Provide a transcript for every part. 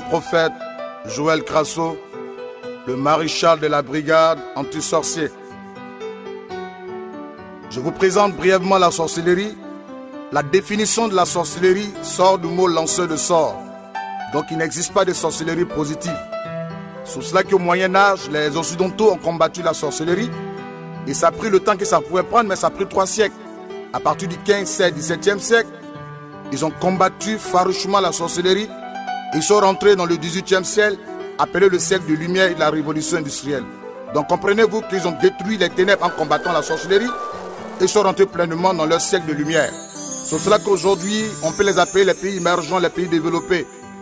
prophète Joël Crasso, le maréchal de la brigade anti-sorcier. Je vous présente brièvement la sorcellerie. La définition de la sorcellerie sort du mot lanceur de sorts. Donc il n'existe pas de sorcellerie positive. C'est cela qu'au Moyen-Âge, les Occidentaux ont combattu la sorcellerie. Et ça a pris le temps que ça pouvait prendre, mais ça a pris 3 siècles. À partir du 15, 16, 17e siècle, ils ont combattu farouchement la sorcellerie. Ils sont rentrés dans le 18e siècle, appelé le siècle de lumière et de la révolution industrielle. Donc comprenez-vous qu'ils ont détruit les ténèbres en combattant la sorcellerie et sont rentrés pleinement dans leur siècle de lumière. C'est cela qu'aujourd'hui, on peut les appeler les pays émergents, les pays développés.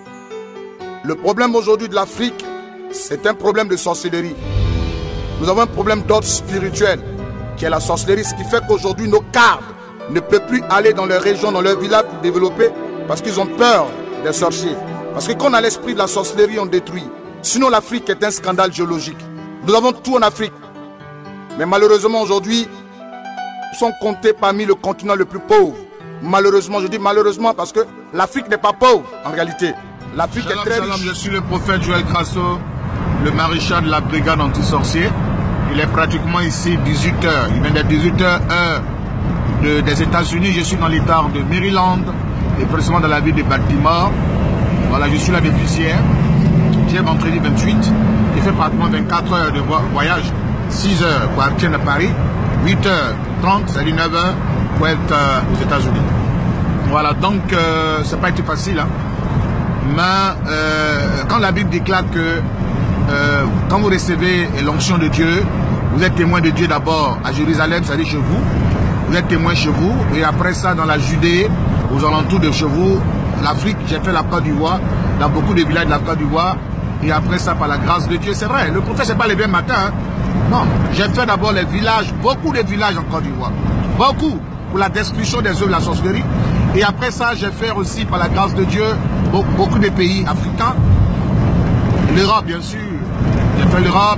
Le problème aujourd'hui de l'Afrique, c'est un problème de sorcellerie. Nous avons un problème d'ordre spirituel, qui est la sorcellerie, ce qui fait qu'aujourd'hui, nos cadres ne peuvent plus aller dans leurs régions, dans leurs villages pour développer, parce qu'ils ont peur des sorciers. Parce que quand on a l'esprit de la sorcellerie, on détruit. Sinon, l'Afrique est un scandale géologique. Nous avons tout en Afrique. Mais malheureusement, aujourd'hui, nous sommes comptés parmi le continent le plus pauvre. Malheureusement, je dis malheureusement parce que l'Afrique n'est pas pauvre en réalité. L'Afrique est très riche. Je suis le prophète Joël Crasso, le maréchal de la brigade anti-sorcier. Il est pratiquement ici 18h. Il vient d'être 18h heure des États-Unis. Je suis dans l'État de Maryland et précisément dans la ville de Baltimore. Voilà, je suis là depuis hier. J'ai vendredi 28. J'ai fait pratiquement 24 heures de voyage. 6 heures pour partir de Paris. 8h30, c'est-à-dire 9h pour être aux États-Unis. Voilà, donc ça n'a pas été facile. Hein. Mais quand la Bible déclare que quand vous recevez l'onction de Dieu, vous êtes témoin de Dieu d'abord à Jérusalem, c'est-à-dire chez vous. Vous êtes témoin chez vous. Et après ça, dans la Judée, aux alentours de chez vous, l'Afrique, j'ai fait la Côte d'Ivoire, dans beaucoup de villages de la Côte d'Ivoire. Et après ça, par la grâce de Dieu, c'est vrai, le prophète, c'est pas levé matin. Hein. Non, j'ai fait d'abord les villages, beaucoup de villages en Côte d'Ivoire. Beaucoup, pour la destruction des œuvres de la sorcellerie. Et après ça, j'ai fait aussi, par la grâce de Dieu, beaucoup de pays africains. L'Europe, bien sûr. J'ai fait l'Europe.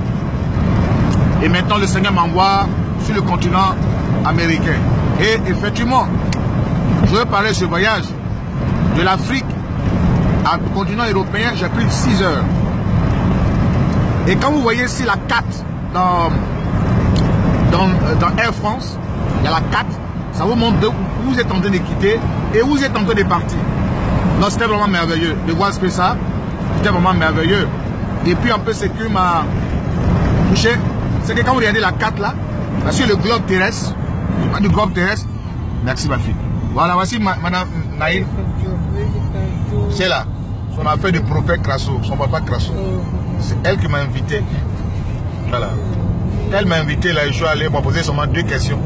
Et maintenant, le Seigneur m'envoie sur le continent américain. Et effectivement, je veux parler de ce voyage. De l'Afrique au continent européen, j'ai pris 6 heures. Et quand vous voyez ici la carte dans Air France, il y a la carte, ça vous montre où vous êtes en train de quitter et où vous êtes en train de partir. Donc c'était vraiment merveilleux. De voir ce que ça, c'était vraiment merveilleux. Et puis un peu ce qui m'a touché, c'est que quand vous regardez la carte là, parce que le globe terrestre, pas du globe terrestre, merci ma fille. Voilà, voici madame Naïl. C'est là, son affaire de prophète Crasso, son papa Crasso. C'est elle qui m'a invité. Voilà. Elle m'a invité là, je suis allé me poser seulement 2 questions.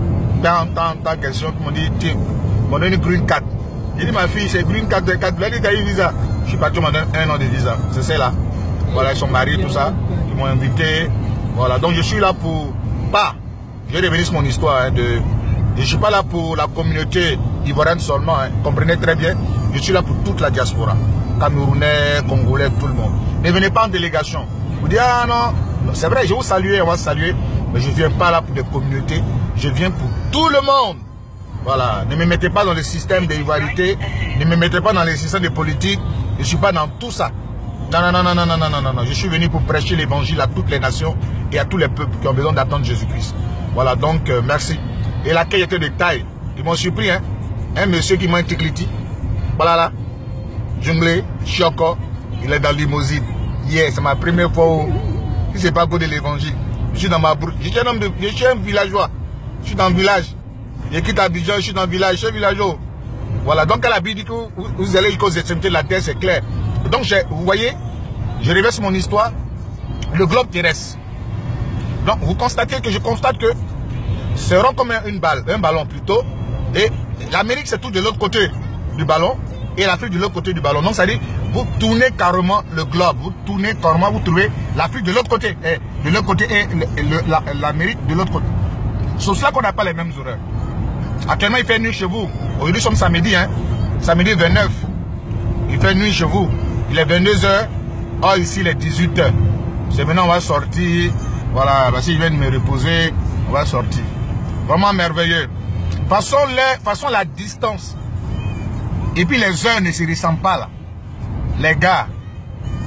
Tant questions qui m'ont dit, tiens, m'ont donné une green card. J'ai dit, ma fille, c'est green card de 4. Elle dit, t'as eu visa. Je suis parti, on m'a donné 1 an de visa. C'est celle-là. Voilà, ils sont mariés, tout ça. Ils m'ont invité. Voilà, donc je suis là pour. Pas. Je vais revenir sur mon histoire. Hein, je ne suis pas là pour la communauté ivoirienne seulement. Hein, comprenez très bien. Je suis là pour toute la diaspora. Camerounais, Congolais, tout le monde. Ne venez pas en délégation. Vous dites, ah non, c'est vrai, je vous salue, on va saluer. Mais je ne viens pas là pour des communautés. Je viens pour tout le monde. Voilà. Ne me mettez pas dans le système d'ivoirité. Ne me mettez pas dans le système de politique. Je ne suis pas dans tout ça. Non. Je suis venu pour prêcher l'évangile à toutes les nations et à tous les peuples qui ont besoin d'attendre Jésus-Christ. Voilà, donc merci. Et l'accueil était de taille. Ils m'ont surpris, hein. Un monsieur qui m'a éclicité. Voilà là. Junglé, Chioko. Il est dans la limousine. Hier, c'est ma première fois où je ne sais pas quoi de l'évangile. Je suis dans ma brousse. Je suis un villageois. Je suis dans le village. Je quitte Abidjan, je suis dans le village. Je suis un villageois. Voilà, donc elle a dit que vous allez cause de la terre, c'est clair. Donc, vous voyez, je reverse mon histoire. Le globe terrestre. Donc, vous constatez que je constate que c'est rond comme une balle, un ballon plutôt. Et l'Amérique, c'est tout de l'autre côté du ballon. Et l'Afrique de l'autre côté du ballon. Donc, ça dit, vous tournez carrément le globe. Vous tournez carrément, vous trouvez l'Afrique de l'autre côté. Et de l'autre côté et l'Amérique de l'autre côté. C'est cela qu'on n'a pas les mêmes horaires. Actuellement, il fait nuit chez vous. Aujourd'hui, nous sommes samedi, hein. Samedi 29. Il fait nuit chez vous. Il est 22h. Or, ici, il est 18h. C'est maintenant, on va sortir. Voilà, parce qu'il vient de me reposer. On va sortir. Vraiment merveilleux. Façon la distance. Et puis, les heures ne se ressemblent pas, là. Les gars,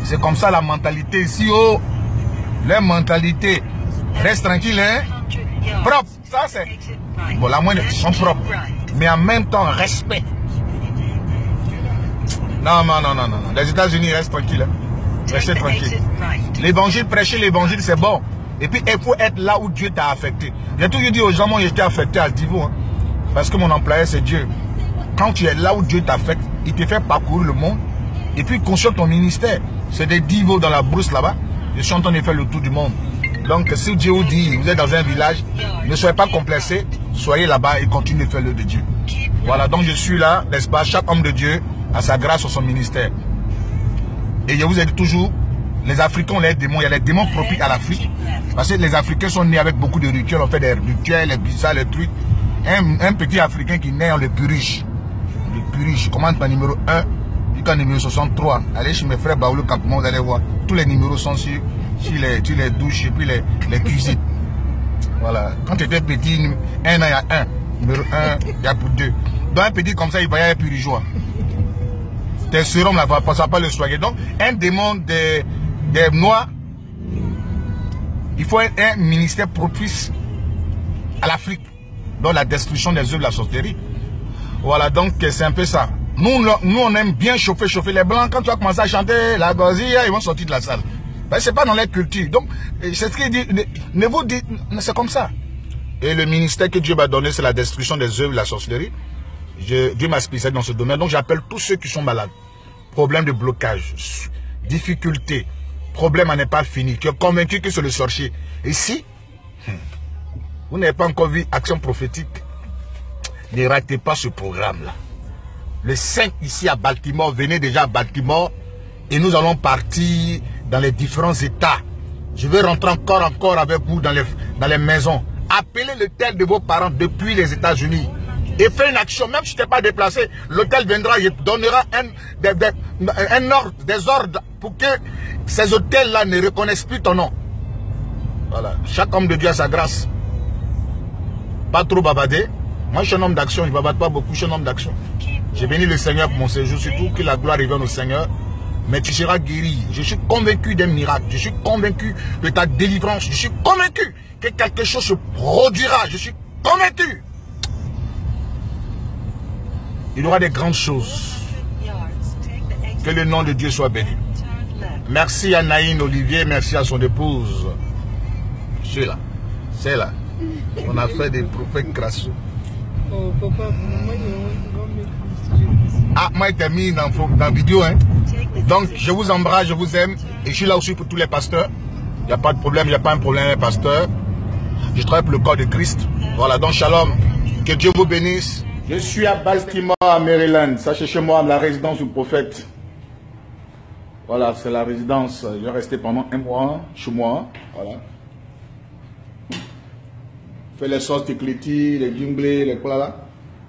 C'est comme ça la mentalité ici. Oh, la mentalité. Reste tranquille, hein. Propre. Ça, c'est... Bon, la moindre, ils sont propres. Mais en même temps, respect. Non. Les États-Unis restent tranquilles. Hein. Restez tranquilles. L'évangile, prêcher l'évangile, c'est bon. Et puis, il faut être là où Dieu t'a affecté. J'ai toujours dit aux gens, moi, j'étais affecté à Divo. Hein, parce que mon employeur, c'est Dieu. Quand tu es là où Dieu t'affecte, il te fait parcourir le monde. Et puis, construire ton ministère. C'est des divos dans la brousse là-bas. Je suis en train de faire le tour du monde. Donc, si Dieu vous dit, vous êtes dans un village, ne soyez pas complexés. Soyez là-bas et continuez de faire l'œuvre de Dieu. Voilà, donc je suis là, n'est-ce pas? Chaque homme de Dieu a sa grâce sur son ministère. Et je vous ai dit toujours, les Africains ont les démons. Il y a les démons propices à l'Afrique. Parce que les Africains sont nés avec beaucoup de rituels. On fait des rituels, les bizarres, les trucs. Un petit Africain qui naît, on le purige. Le purige. Je commence par numéro 1 jusqu'à numéro 63. Allez chez mes frères Baoulou Campement, vous allez voir. Tous les numéros sont sur les douches et puis les cuisines. Voilà. Quand tu étais petit, 1 an, il y a 1. Numéro 1, il y a pour 2. Donc un petit comme ça, il va y avoir purigeois. Tes sérums là, ça va pas le soigner. Donc, un démon des Noirs, il faut un ministère propice à l'Afrique. Donc la destruction des œuvres de la sorcellerie. Voilà, donc c'est un peu ça. Nous, on aime bien chauffer les Blancs. Quand tu vas commencer à chanter la gozilla, ils vont sortir de la salle. Ben, c'est pas dans leur culture. Donc, c'est ce qu'il dit. Ne vous dites, c'est comme ça. Et le ministère que Dieu m'a donné, c'est la destruction des œuvres de la sorcellerie. Dieu m'a spécialisé dans ce domaine. Donc, j'appelle tous ceux qui sont malades. Problème de blocage, difficulté, problème à ne pas fini, qui est convaincu que c'est le sorcier. Et si vous n'avez pas encore vu Action Prophétique, ne ratez pas ce programme-là. Le 5 ici à Baltimore, venez déjà à Baltimore et nous allons partir dans les différents États. Je vais rentrer encore avec vous dans les maisons. Appelez l'hôtel de vos parents depuis les États-Unis. Et faites une action, même si tu n'es pas déplacé, l'hôtel viendra et donnera des ordres pour que ces hôtels-là ne reconnaissent plus ton nom. Voilà. Chaque homme de Dieu a sa grâce. Pas trop bavarder. Moi, je suis un homme d'action, je ne bavade pas beaucoup, je suis un homme d'action. J'ai béni le Seigneur pour mon séjour, surtout que la gloire revienne au Seigneur. Mais tu seras guéri. Je suis convaincu d'un miracle. Je suis convaincu de ta délivrance. Je suis convaincu que quelque chose se produira. Je suis convaincu. Il y aura des grandes choses. Que le nom de Dieu soit béni. Merci à Naïn Olivier, merci à son épouse. C'est là. C'est là. On a fait des prophètes crasseux. Oh, papa, moi, il t'a mis dans la vidéo. Hein. Donc, je vous embrasse, je vous aime. Et je suis là aussi pour tous les pasteurs. Il n'y a pas de problème, il n'y a pas un problème, pasteur. Je travaille pour le corps de Christ. Voilà, donc shalom. Que Dieu vous bénisse. Je suis à Baltimore, à Maryland. Sachez chez moi, la résidence du prophète. Voilà, c'est la résidence. Je vais rester pendant 1 mois chez moi. Voilà. Fais les sauces de clétis, les jinglés, les quoi là.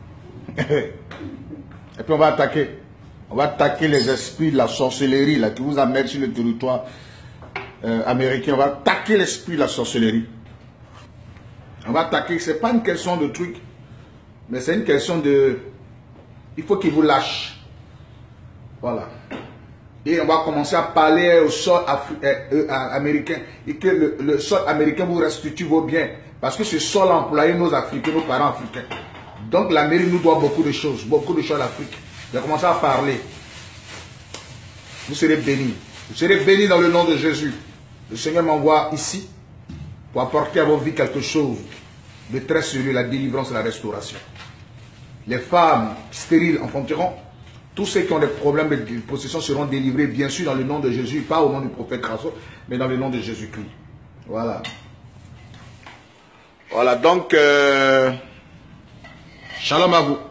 Et puis on va attaquer. On va attaquer les esprits de la sorcellerie là, qui vous amènent sur le territoire américain. On va attaquer l'esprit de la sorcellerie. On va attaquer. Ce n'est pas une question de truc. Mais c'est une question de... Il faut qu'il vous lâche. Voilà. Et on va commencer à parler au sol américain. Et que le sol américain vous restitue vos biens. Parce que ce sol a employé nos Africains, nos parents africains. Donc l'Amérique nous doit beaucoup de choses à l'Afrique. Je vais commencer à parler. Vous serez bénis. Vous serez bénis dans le nom de Jésus. Le Seigneur m'envoie ici pour apporter à vos vies quelque chose de très sérieux, la délivrance et la restauration. Les femmes stériles enfanteront. Tous ceux qui ont des problèmes de possession seront délivrés, bien sûr, dans le nom de Jésus. Pas au nom du prophète Crasso, mais dans le nom de Jésus-Christ. Voilà. Voilà, donc, shalom à vous.